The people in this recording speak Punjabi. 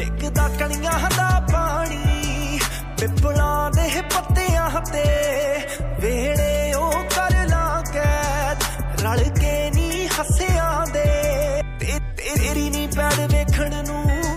ਡਿੱਗਦਾ ਕਣੀਆਂ ਦਾ ਪਾਣੀ ਪਿੱਪਲਾਂ ਦੇ ਪੱਤਿਆਂ ਤੇ ਵੇੜੇ ਉਹ ਕਰ ਲਾਂ ਕੈਦ ਰਲ ਕੇ ਨੀ ਹੱਸਿਆਂ ਦੇ ਤੇਰੀ ਨੀ ਪੈੜ